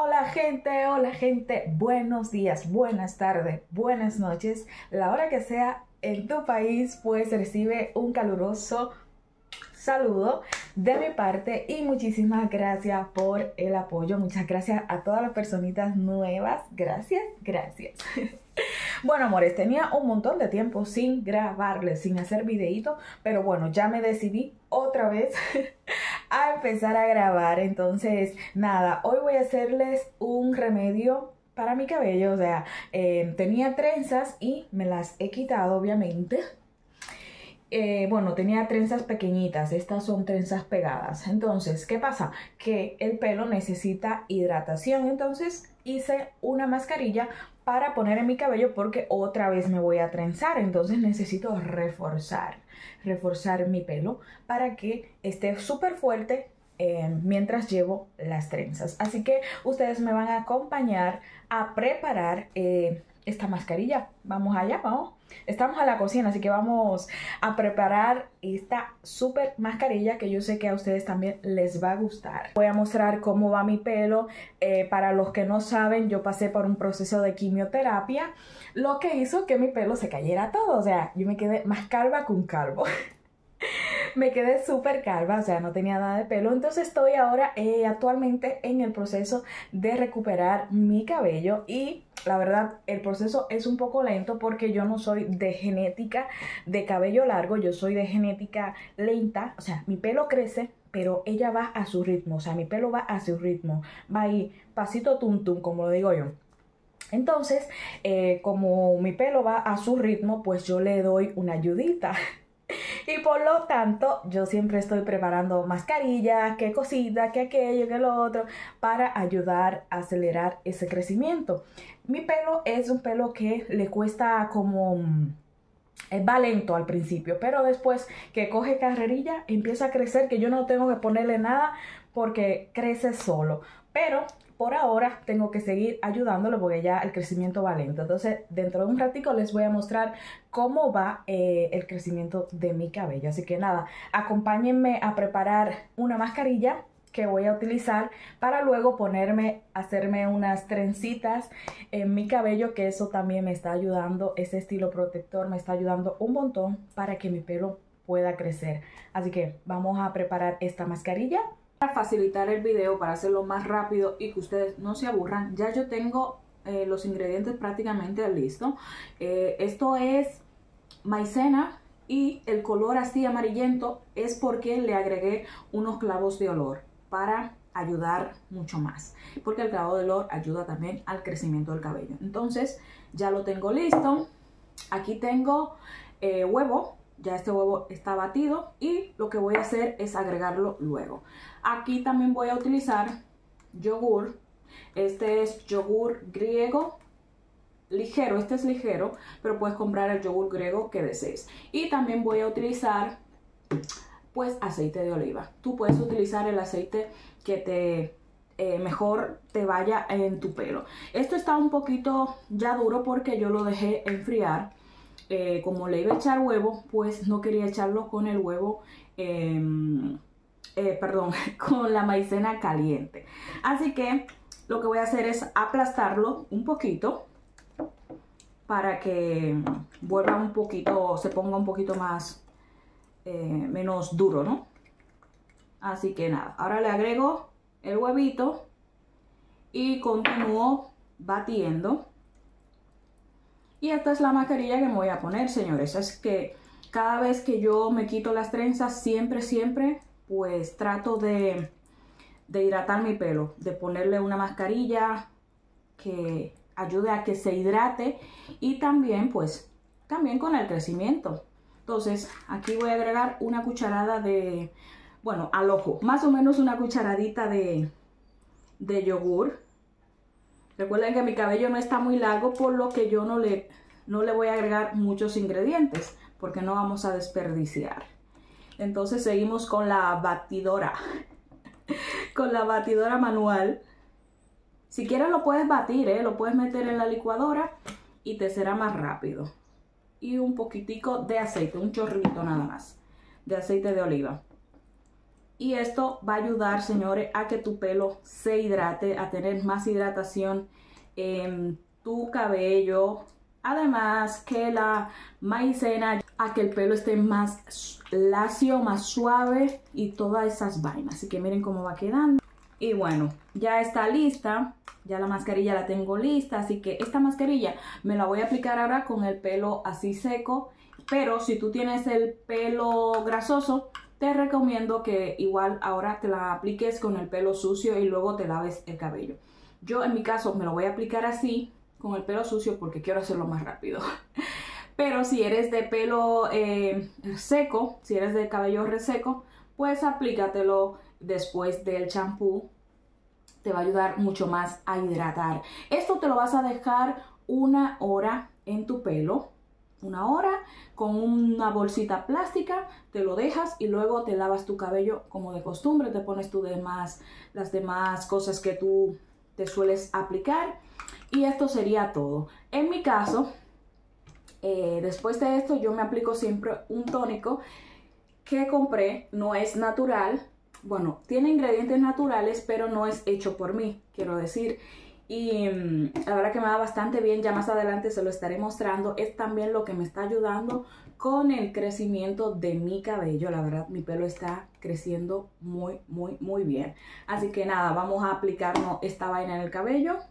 Hola gente, buenos días, buenas tardes, buenas noches. La hora que sea en tu país, pues recibe un caluroso saludo de mi parte y muchísimas gracias por el apoyo. Muchas gracias a todas las personitas nuevas. Gracias. Bueno, amores, tenía un montón de tiempo sin grabarles, sin hacer videíto, pero bueno, ya me decidí otra vez a empezar a grabar. Entonces, nada, hoy voy a hacerles un remedio para mi cabello. O sea, tenía trenzas y me las he quitado, obviamente. Bueno, tenía trenzas pequeñitas, estas son trenzas pegadas. Entonces, ¿qué pasa? Que el pelo necesita hidratación. Entonces hice una mascarilla para poner en mi cabello porque otra vez me voy a trenzar. Entonces necesito reforzar mi pelo para que esté súper fuerte mientras llevo las trenzas. Así que ustedes me van a acompañar a preparar esta mascarilla. Vamos allá, vamos. Estamos a la cocina, así que vamos a preparar esta súper mascarilla que yo sé que a ustedes también les va a gustar. Voy a mostrar cómo va mi pelo. Para los que no saben, yo pasé por un proceso de quimioterapia, lo que hizo que mi pelo se cayera todo. O sea, yo me quedé más calva que un calvo. Me quedé súper calva, o sea, no tenía nada de pelo. Entonces estoy ahora actualmente en el proceso de recuperar mi cabello. Y la verdad, el proceso es un poco lento porque yo no soy de genética de cabello largo. Yo soy de genética lenta. O sea, mi pelo crece, pero ella va a su ritmo. O sea, mi pelo va a su ritmo. Va ahí, pasito tum tum, como lo digo yo. Entonces, como mi pelo va a su ritmo, pues yo le doy una ayudita. Y por lo tanto, yo siempre estoy preparando mascarillas, qué cositas, qué aquello, qué lo otro, para ayudar a acelerar ese crecimiento. Mi pelo es un pelo que le cuesta como... va lento al principio, pero después que coge carrerilla, empieza a crecer, que yo no tengo que ponerle nada porque crece solo. Pero por ahora tengo que seguir ayudándolo porque ya el crecimiento va lento. Entonces, dentro de un ratico les voy a mostrar cómo va el crecimiento de mi cabello. Así que nada, acompáñenme a preparar una mascarilla que voy a utilizar para luego hacerme unas trencitas en mi cabello, que eso también me está ayudando. Ese estilo protector me está ayudando un montón para que mi pelo pueda crecer. Así que vamos a preparar esta mascarilla. Para facilitar el video, para hacerlo más rápido y que ustedes no se aburran, ya yo tengo los ingredientes prácticamente listos. Esto es maicena y el color así amarillento es porque le agregué unos clavos de olor para ayudar mucho más, porque el clavo de olor ayuda también al crecimiento del cabello. Entonces ya lo tengo listo. Aquí tengo huevo. Ya este huevo está batido y lo que voy a hacer es agregarlo luego. Aquí también voy a utilizar yogur. Este es yogur griego ligero. Este es ligero, pero puedes comprar el yogur griego que desees. Y también voy a utilizar pues aceite de oliva. Tú puedes utilizar el aceite que mejor te vaya en tu pelo. Esto está un poquito ya duro porque yo lo dejé enfriar. Como le iba a echar huevo, pues no quería echarlo con el huevo, con la maicena caliente. Así que lo que voy a hacer es aplastarlo un poquito para que vuelva un poquito, se ponga un poquito más, menos duro, ¿no? Así que nada, ahora le agrego el huevito y continúo batiendo. Y esta es la mascarilla que me voy a poner, señores. Es que cada vez que yo me quito las trenzas, siempre, pues trato de hidratar mi pelo. De ponerle una mascarilla que ayude a que se hidrate y también, pues, también con el crecimiento. Entonces, aquí voy a agregar una cucharada de, bueno, al ojo, más o menos una cucharadita de yogur. Recuerden que mi cabello no está muy largo, por lo que yo no le voy a agregar muchos ingredientes, porque no vamos a desperdiciar. Entonces seguimos con la batidora, con la batidora manual. Si quieres lo puedes batir, lo puedes meter en la licuadora y te será más rápido. Y un poquitico de aceite, un chorrito nada más, de aceite de oliva. Y esto va a ayudar, señores, a que tu pelo se hidrate, a tener más hidratación en tu cabello. Además que la maicena, a que el pelo esté más lacio, más suave y todas esas vainas. Así que miren cómo va quedando. Y bueno, ya está lista. Ya la mascarilla la tengo lista. Así que esta mascarilla me la voy a aplicar ahora con el pelo así seco. Pero si tú tienes el pelo grasoso, te recomiendo que igual ahora te la apliques con el pelo sucio y luego te laves el cabello. Yo en mi caso me lo voy a aplicar así, con el pelo sucio, porque quiero hacerlo más rápido. Pero si eres de pelo seco, si eres de cabello reseco, pues aplícatelo después del champú. Te va a ayudar mucho más a hidratar. Esto te lo vas a dejar 1 hora en tu pelo. 1 hora con una bolsita plástica, te lo dejas y luego te lavas tu cabello como de costumbre, te pones las demás cosas que tú te sueles aplicar y esto sería todo. En mi caso, después de esto yo me aplico siempre un tónico que compré, no es natural, bueno, tiene ingredientes naturales, pero no es hecho por mí, quiero decir. Y la verdad que me va bastante bien, ya más adelante se lo estaré mostrando. Es también lo que me está ayudando con el crecimiento de mi cabello. La verdad, mi pelo está creciendo muy bien. Así que nada, vamos a aplicarnos esta vaina en el cabello.